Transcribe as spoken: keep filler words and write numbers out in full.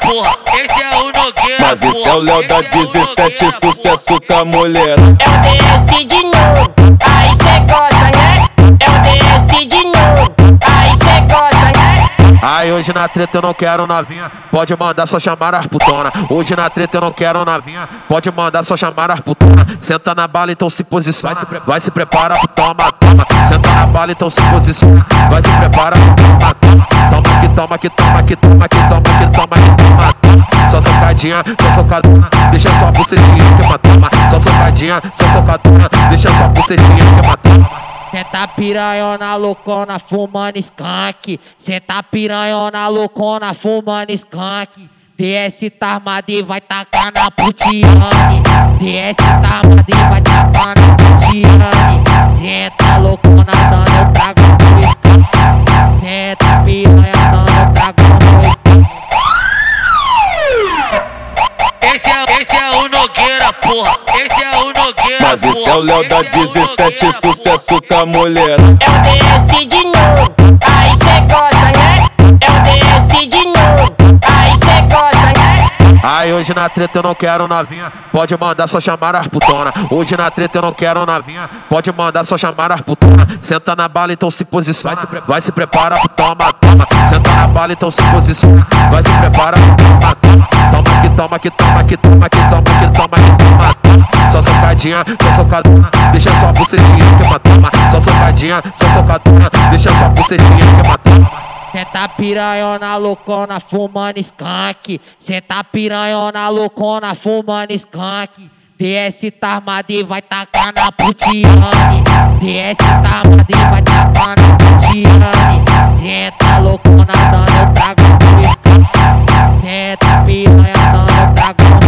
porra. Esse é o Nogueira, mas porra. esse é o Léo da dezessete, sucesso com a mulher. É o D S de novo, aí cê gosta, né? É o D S de novo, aí cê gosta, né? Aí hoje na treta eu não quero novinha, pode mandar só chamar as putona. Hoje na treta eu não quero novinha, pode mandar só chamar as putona. Senta na bala, então se posiciona, vai se, pre vai se prepara, toma, toma. Senta na bala, então se posiciona, vai se prepara, toma, toma. Toma que toma, que toma, que toma, que toma, que toma, que toma, toma. Só socadinha, só socadona, deixa só a bucetinha que matoma. Só socadinha, só socadona, deixa só a bucetinha que matoma. Senta piranhona loucona fumando skunk. Senta piranhona loucona fumando skunk. D S tá armado e vai tacar na putiane. D S tá armado e vai tacar na putiane. Senta loucona dando trago no skunk. Senta piranha dando trago no skunk. Esse é, esse é o Nogueira, porra. Esse é o Nogueira, mas esse porra. é o Léo da dezessete, sucesso com a mulher. É o D S de novo, aí cê gosta, né? É o D S de novo, aí cê gosta, né? Aí hoje na treta eu não quero novinha, pode mandar só chamar as putona. Hoje na treta eu não quero novinha, pode mandar só chamar as putona. Senta na bala, então se posiciona, vai se, vai se prepara, toma, toma. Senta na bala, então se posiciona, vai se prepara, toma, toma. Toma que toma, que toma, que toma, que toma, que toma, que toma, toma. Só socadinha, só socadona, deixa só a bucetinha que matoma. Só socadinha, só socadona, deixa só a bucetinha que matoma. Senta piranhona loucona fumando skunk. Senta piranhona loucona fumando skunk. D S tá armado e vai tacar na putiane. D S tá armado e vai tacar na putiane. Senta loucona dando trago no skunk. Senta piranha dando trago no